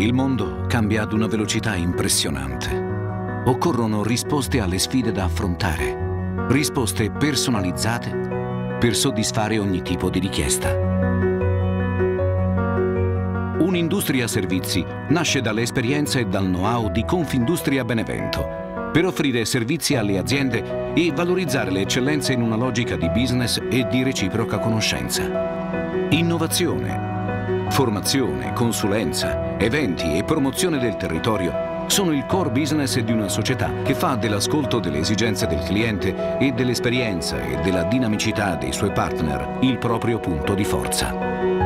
Il mondo cambia ad una velocità impressionante. Occorrono risposte alle sfide da affrontare, risposte personalizzate per soddisfare ogni tipo di richiesta. Un'industria servizi nasce dall'esperienza e dal know-how di Confindustria Benevento per offrire servizi alle aziende e valorizzare le eccellenze in una logica di business e di reciproca conoscenza. Innovazione, formazione, consulenza, eventi e promozione del territorio sono il core business di una società che fa dell'ascolto delle esigenze del cliente e dell'esperienza e della dinamicità dei suoi partner il proprio punto di forza.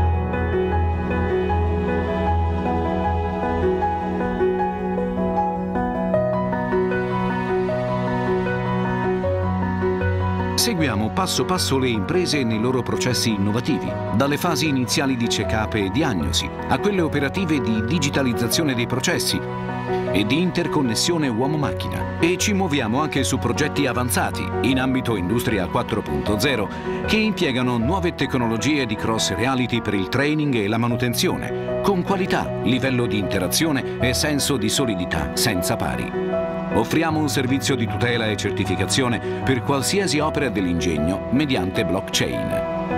Seguiamo passo passo le imprese nei loro processi innovativi, dalle fasi iniziali di check-up e diagnosi a quelle operative di digitalizzazione dei processi e di interconnessione uomo-macchina. E ci muoviamo anche su progetti avanzati in ambito Industria 4.0 che impiegano nuove tecnologie di cross reality per il training e la manutenzione, con qualità, livello di interazione e senso di solidità senza pari. Offriamo un servizio di tutela e certificazione per qualsiasi opera dell'ingegno mediante blockchain.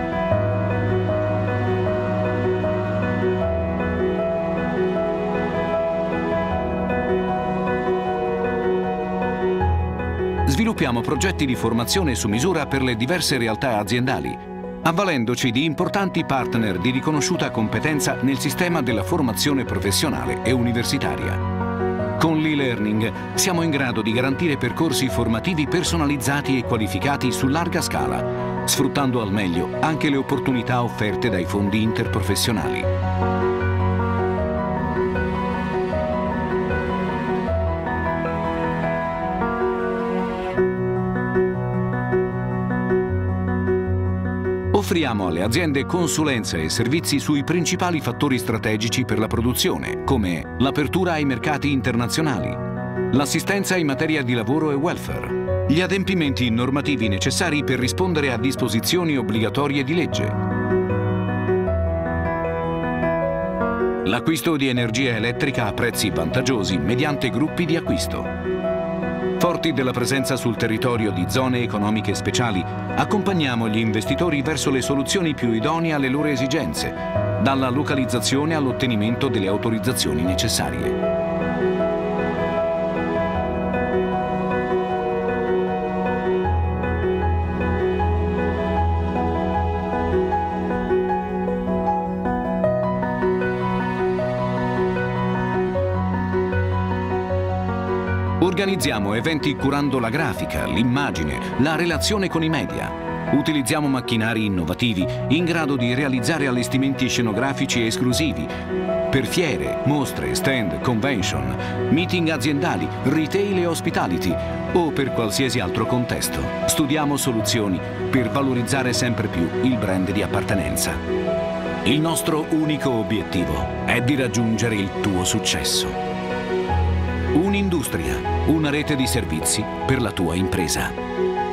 Sviluppiamo progetti di formazione su misura per le diverse realtà aziendali, avvalendoci di importanti partner di riconosciuta competenza nel sistema della formazione professionale e universitaria. Con l'e-learning siamo in grado di garantire percorsi formativi personalizzati e qualificati su larga scala, sfruttando al meglio anche le opportunità offerte dai fondi interprofessionali. Offriamo alle aziende consulenze e servizi sui principali fattori strategici per la produzione, come l'apertura ai mercati internazionali, l'assistenza in materia di lavoro e welfare, gli adempimenti normativi necessari per rispondere a disposizioni obbligatorie di legge, l'acquisto di energia elettrica a prezzi vantaggiosi mediante gruppi di acquisto. Forti della presenza sul territorio di zone economiche speciali, accompagniamo gli investitori verso le soluzioni più idonee alle loro esigenze, dalla localizzazione all'ottenimento delle autorizzazioni necessarie. Organizziamo eventi curando la grafica, l'immagine, la relazione con i media. Utilizziamo macchinari innovativi in grado di realizzare allestimenti scenografici esclusivi per fiere, mostre, stand, convention, meeting aziendali, retail e hospitality o per qualsiasi altro contesto. Studiamo soluzioni per valorizzare sempre più il brand di appartenenza. Il nostro unico obiettivo è di raggiungere il tuo successo. Un'industria, una rete di servizi per la tua impresa.